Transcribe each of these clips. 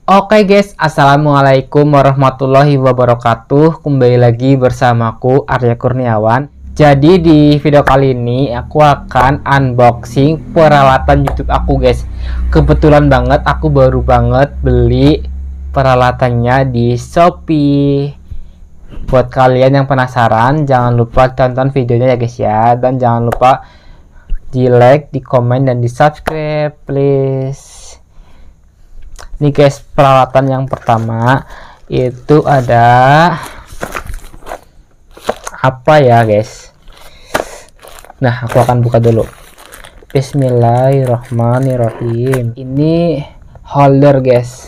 Oke guys, assalamualaikum warahmatullahi wabarakatuh. Kembali lagi bersamaku Arya Kurniawan. Jadi di video kali ini aku akan unboxing peralatan YouTube aku guys. Kebetulan banget aku baru banget beli peralatannya di Shopee. Buat kalian yang penasaran, jangan lupa tonton videonya ya guys ya. Dan jangan lupa di like, di komen, dan di subscribe please. Nih guys, peralatan yang pertama itu ada apa ya guys. Nah, aku akan buka dulu. Bismillahirrahmanirrahim. Ini holder guys,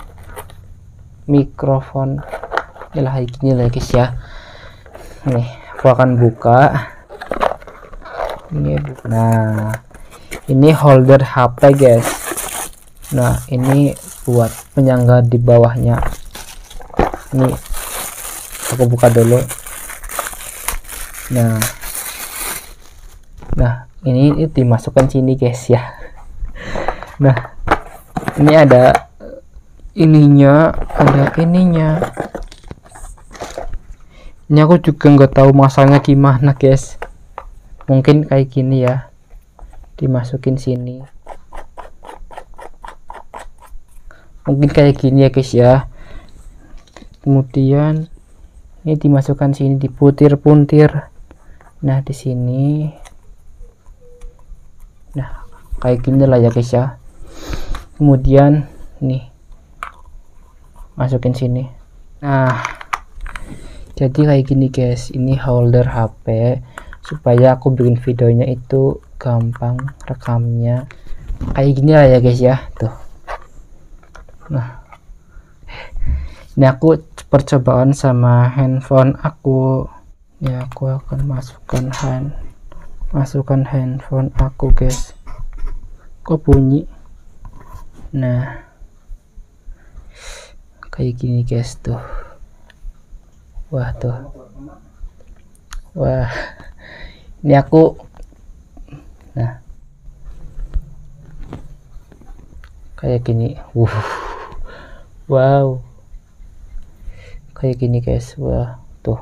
mikrofon. Inilah gini lah guys ya. Nih, aku akan buka. Nah, ini holder HP guys. Nah, ini buat penyangga di bawahnya. Ini aku buka dulu. Nah, ini dimasukkan sini guys ya. Nah, ini ada ininya, ada ininya. Ini aku juga nggak tahu masangnya gimana guys. Mungkin kayak gini ya, dimasukin sini. Mungkin kayak gini ya guys ya. Kemudian ini dimasukkan sini, diputir-puntir. Nah, di sini. Nah, kayak gini lah ya guys ya. Kemudian nih masukin sini. Nah, jadi kayak gini guys. Ini holder HP supaya aku bikin videonya itu gampang rekamnya. Kayak gini lah ya guys ya. Tuh. Nah, ini aku percobaan sama handphone aku ya. Aku akan masukkan handphone aku guys. Kok bunyi? Nah, kayak gini guys tuh. Wah tuh, wah, ini aku. Nah, kayak gini. Wow, kayak gini guys. Wah tuh.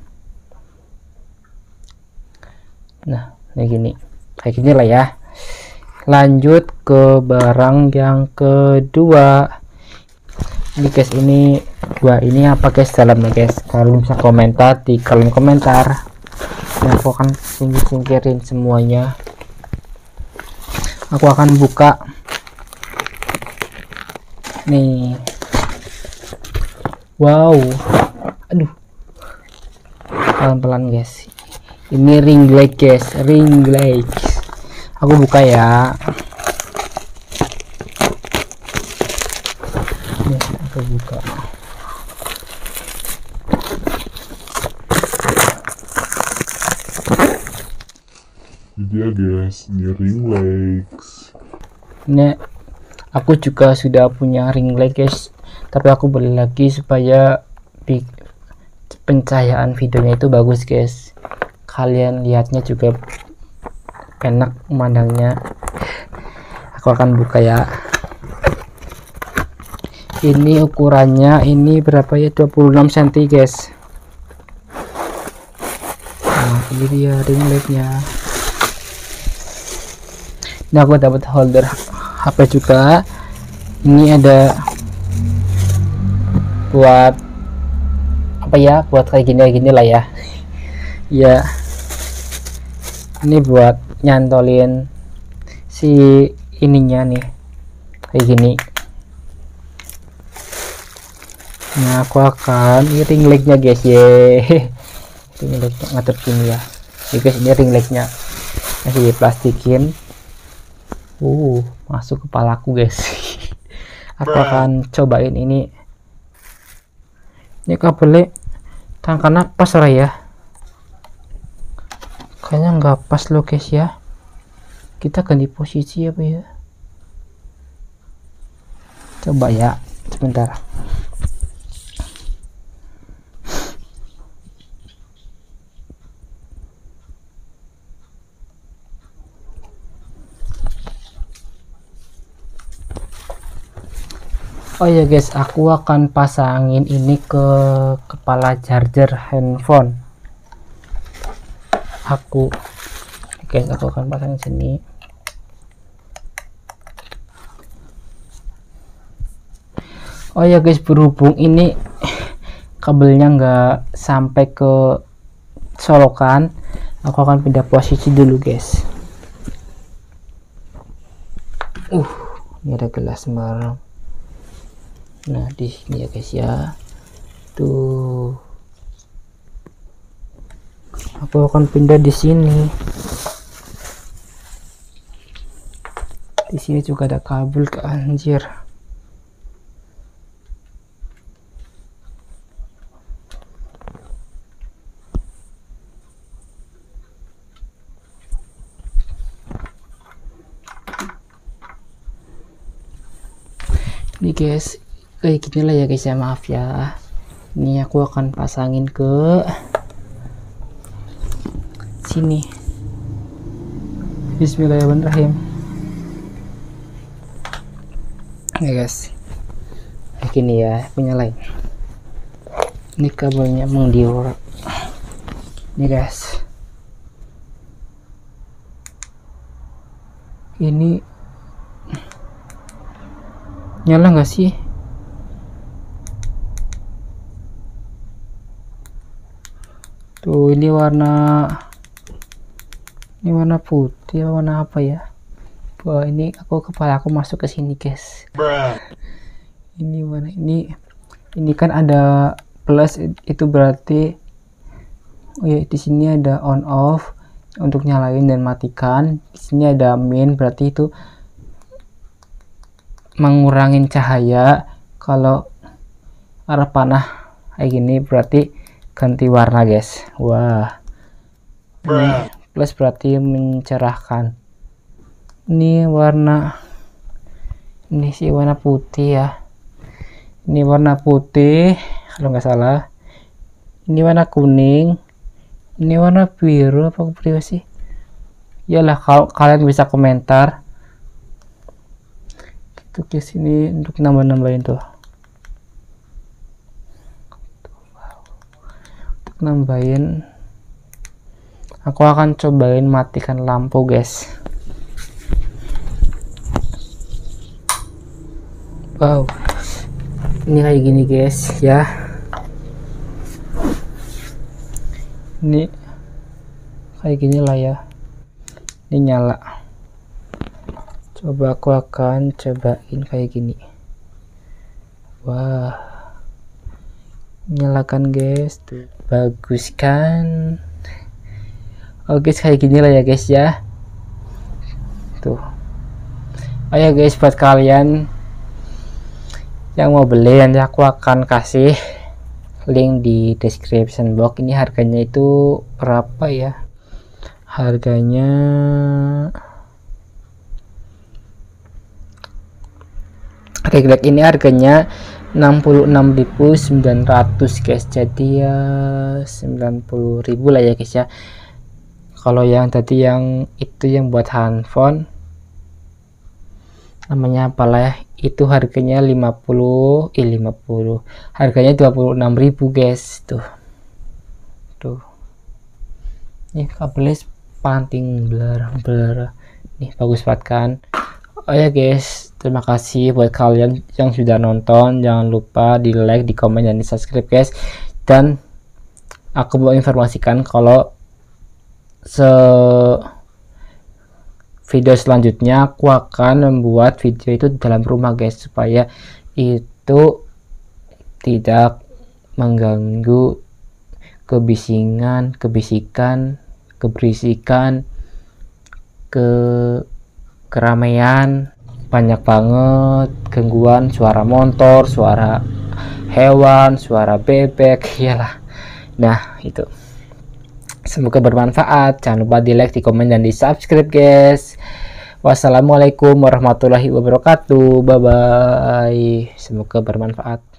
Nah, kayak gini lah ya. Lanjut ke barang yang kedua. Ini guys, ini apa guys dalamnya guys. Kalian bisa komentar di kolom komentar. Nah, aku akan singkirin semuanya. Aku akan buka nih. Wow, aduh, pelan-pelan guys. Ini ring light guys, ring light. Aku buka ya. Nih, aku buka. Jadi ya guys, ini ring lights. Ini aku juga sudah punya ring light guys, tapi aku beli lagi supaya pencahayaan videonya itu bagus guys. Kalian lihatnya juga enak memandangnya. Aku akan buka ya. Ini ukurannya ini berapa ya, 26 cm guys. Nah, ini dia ring lightnya. Ini aku dapat holder HP juga. Ini ada buat apa ya, buat kayak gini lah ya. Ya, ini buat nyantolin si ininya nih, kayak gini. Nah, aku akan ring lightnya guys ye. Ring lightnya ngatur sini ya. Ini guys, ini ring lightnya masih diplastikin. Masuk kepalaku guys. Aku akan cobain ini. Ini kabelnya tangkana pas ya. Kayaknya nggak pas loh guys ya. Kita ganti posisi apa ya? Coba ya, sebentar. Oh ya guys, aku akan pasangin ini ke kepala charger handphone aku. Guys, aku akan pasangin sini. Oh ya guys, berhubung ini kabelnya nggak sampai ke solokan, aku akan pindah posisi dulu guys. Ini ada gelas sembarang. Nah di sini ya guys ya, tuh aku akan pindah di sini. Di sini juga ada kabel ke anjir. Ini guys, kayak gini lah ya guys ya, maaf ya. Ini aku akan pasangin ke sini. Bismillahirrahmanirrahim. Ya guys, kayak gini ya, punya lain. Ini kabelnya mengdior. Ini guys, ini nyala nggak sih? Tuh ini warna putih, warna apa ya? Wah, ini kepala aku masuk ke sini guys. Ini mana ini kan ada plus, itu berarti oh ya, di sini ada on off untuk nyalain dan matikan. Di sini ada min, berarti itu mengurangin cahaya. Kalau arah panah kayak gini berarti ganti warna guys. Wah, ini plus berarti mencerahkan. Ini warna, ini sih warna putih ya. Ini warna putih kalau nggak salah. Ini warna kuning. Ini warna biru apa putih sih? Yalah, kalau kalian bisa komentar. Untuk di sini untuk nambahin tuh. Untuk nambahin, aku akan cobain matikan lampu guys. Wow, ini kayak gini guys ya. Ini kayak gini lah ya. Ini nyala. Coba aku akan cobain kayak gini. Wah, nyalakan guys, tuh bagus kan? Oke, kayak gini lah ya guys ya. Tuh. Oh ya guys, buat kalian yang mau beli, nanti aku akan kasih link di description box. Ini harganya itu berapa ya? Harganya Reglek ini harganya 66.900 guys, jadi ya 90.000 lah ya guys ya. Kalau yang tadi yang itu yang buat handphone namanya apalah ya, itu harganya 50, harganya 26.000 guys. Tuh ini kabelnya panting blur nih, bagus banget kan. Oh ya guys, terima kasih buat kalian yang sudah nonton. Jangan lupa di like, di komen, dan di subscribe guys. Dan aku mau informasikan kalau video selanjutnya aku akan membuat video itu dalam rumah guys, supaya itu tidak mengganggu keberisikan, keramaian. Banyak banget gangguan, suara motor, suara hewan, suara bebek, iyalah. Nah itu, semoga bermanfaat. Jangan lupa di like, di komen, dan di subscribe guys. Wassalamualaikum warahmatullahi wabarakatuh. Bye bye, semoga bermanfaat.